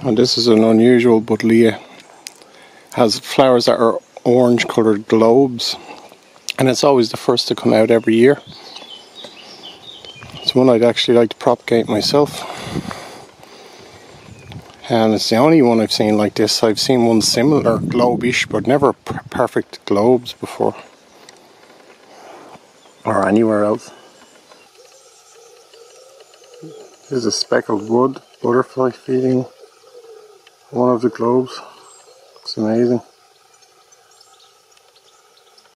And this is an unusual buddleia. Has flowers that are orange coloured globes, and it's always the first to come out every year. It's one I'd actually like to propagate myself, and it's the only one I've seen like this. I've seen one similar, globe-ish, but never perfect globes before, or anywhere else. There's a speckled wood butterfly feeding one of the globes. It's amazing.